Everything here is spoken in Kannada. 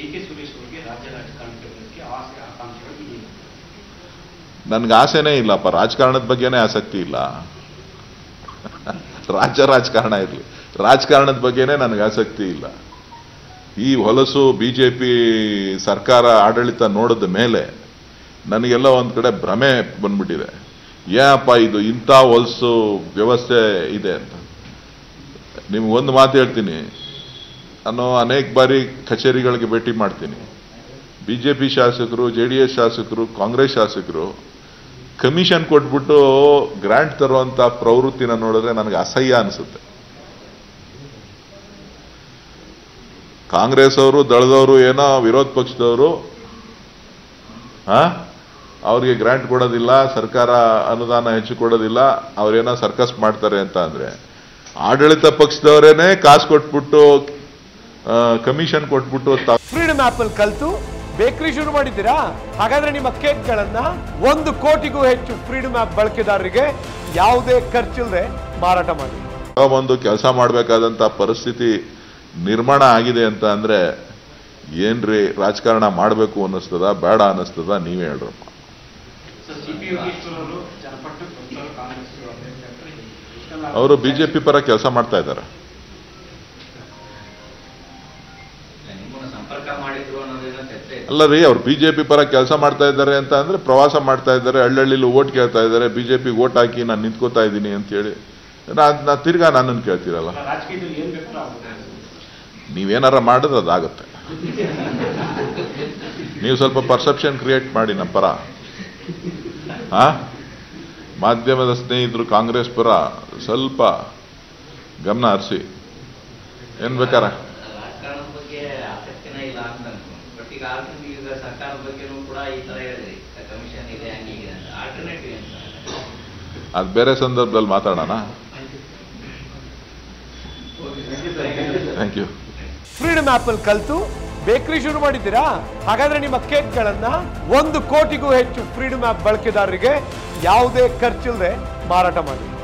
ಡಿ.ಕೆ. ಸುರೇಶ್ ಅವರಿಗೆ ರಾಜ್ಯ ರಾಜಕಾರಣಕ್ಕೆ ಬರೋದಕ್ಕೆ ಆಸೆ ಆಕಾಂಕ್ಷೆಗಳು ಇದೆಯಾ? ನನ್ಗೆ ಆಸೆನೇ ಇಲ್ಲಪ್ಪ, ರಾಜಕಾರಣದ ಬಗ್ಗೆನೇ ಆಸಕ್ತಿ ಇಲ್ಲ. ರಾಜಕಾರಣ ಇರಲಿ, ರಾಜಕಾರಣದ ಬಗ್ಗೆನೇ ನನಗೆ ಆಸಕ್ತಿ ಇಲ್ಲ. ಈ ಹೊಲಸು ಬಿಜೆಪಿ ಸರ್ಕಾರ ಆಡಳಿತ ನೋಡಿದ ಮೇಲೆ ನನಗೆಲ್ಲ ಒಂದು ಕಡೆ ಭ್ರಮೆ ಬಂದ್ಬಿಟ್ಟಿದೆ. ಏನಪ್ಪ ಇದು ಇಂಥ ಹೊಲಸು ವ್ಯವಸ್ಥೆ ಇದೆ ಅಂತ. ನಿಮ್ಗೊಂದು ಮಾತು ಹೇಳ್ತೀನಿ, ನಾನು ಅನೇಕ ಬಾರಿ ಕಚೇರಿಗಳಿಗೆ ಭೇಟಿ ಮಾಡ್ತೀನಿ. ಬಿಜೆಪಿ ಶಾಸಕರು, JDS ಶಾಸಕರು, ಕಾಂಗ್ರೆಸ್ ಶಾಸಕರು ಕಮಿಷನ್ ಕೊಟ್ಬಿಟ್ಟು ಗ್ರಾಂಟ್ ತರುವಂತ ಪ್ರವೃತ್ತಿನ ನೋಡಿದ್ರೆ ನನಗೆ ಅಸಹ್ಯ ಅನಿಸುತ್ತೆ. ಕಾಂಗ್ರೆಸ್ ಅವರು, ದಳದವರು, ಏನೋ ವಿರೋಧ ಪಕ್ಷದವರು ಅವ್ರಿಗೆ ಗ್ರಾಂಟ್ ಕೊಡೋದಿಲ್ಲ, ಸರ್ಕಾರ ಅನುದಾನ ಹೆಚ್ಚು ಕೊಡೋದಿಲ್ಲ, ಅವ್ರೇನೋ ಸರ್ಕಸ್ ಮಾಡ್ತಾರೆ ಅಂತ ಅಂದ್ರೆ, ಆಡಳಿತ ಪಕ್ಷದವರೇನೆ ಕಾಸು ಕೊಟ್ಬಿಟ್ಟು ಕಮಿಷನ್ ಕೊಟ್ಬಿಟ್ಟು ಫ್ರೀಡಮ್ ಆಪ್ ಅಲ್ಲಿ ಕಲ್ತು ಬೇಕರಿ ಶುರು ಮಾಡಿದ್ದೀರಾ? ಹಾಗಾದ್ರೆ ನಿಮ್ಮ ಕೇಕ್ಗಳನ್ನ 1 ಕೋಟಿಗೂ ಹೆಚ್ಚು ಫ್ರೀಡಮ್ ಆಪ್ ಬಳಕೆದಾರರಿಗೆ ಯಾವುದೇ ಖರ್ಚಿಲ್ಲದೆ ಮಾರಾಟ ಮಾಡಿ. ಒಂದು ಕೆಲಸ ಮಾಡಬೇಕಾದಂತ ಪರಿಸ್ಥಿತಿ ನಿರ್ಮಾಣ ಆಗಿದೆ ಅಂತ ಅಂದ್ರೆ ಏನ್ರಿ ರಾಜಕಾರಣ ಮಾಡಬೇಕು ಅನ್ನಿಸ್ತದ ಬೇಡ ಅನ್ನಿಸ್ತದ ನೀವೇ ಹೇಳ್ರಪ್ಪ. ಅವರು ಬಿಜೆಪಿ ಪರ ಕೆಲಸ ಮಾಡ್ತಾ ಇದ್ದಾರೆ. ಅಲ್ಲ ರೀ, ಅವ್ರು ಬಿಜೆಪಿ ಪರ ಕೆಲಸ ಮಾಡ್ತಾ ಇದ್ದಾರೆ ಅಂತ ಅಂದ್ರೆ ಪ್ರವಾಸ ಮಾಡ್ತಾ ಇದ್ದಾರೆ, ಹಳ್ಳಿಲಿ ಓಟ್ ಕೇಳ್ತಾ ಇದ್ದಾರೆ, ಬಿಜೆಪಿ ಓಟ್ ಹಾಕಿ ನಾನು ನಿಂತ್ಕೋತಾ ಇದ್ದೀನಿ ಅಂತ ಹೇಳಿ ನಾ ತಿರ್ಗಾ ನನ್ನನ್ನು ಕೇಳ್ತೀರಲ್ಲ. ನೀವೇನಾರ ಮಾಡಿದ್ರೆ ಅದಾಗುತ್ತೆ. ನೀವು ಸ್ವಲ್ಪ ಪರ್ಸೆಪ್ಷನ್ ಕ್ರಿಯೇಟ್ ಮಾಡಿ ನಮ್ಮ ಪರ. ಮಾಧ್ಯಮದ ಸ್ನೇಹಿತರು ಕಾಂಗ್ರೆಸ್ ಪರ ಸ್ವಲ್ಪ ಗಮನ ಹರಿಸಿ. ಏನ್ ಬೇಕಾರ ಅದು ಬೇರೆ ಸಂದರ್ಭದಲ್ಲಿ ಮಾತಾಡೋಣ. Thank you. ಫ್ರೀಡಮ್ ಆಪ್ ಅಲ್ಲಿ ಕಲ್ತು ಬೇಕರಿ ಶುರು ಮಾಡಿದ್ದೀರಾ? ಹಾಗಾದ್ರೆ ನಿಮ್ಮ ಕೇಕ್ಗಳನ್ನ 1 ಕೋಟಿಗೂ ಹೆಚ್ಚು ಫ್ರೀಡಮ್ ಆಪ್ ಬಳಕೆದಾರರಿಗೆ ಯಾವುದೇ ಖರ್ಚಿಲ್ಲದೆ ಮಾರಾಟ ಮಾಡಿ.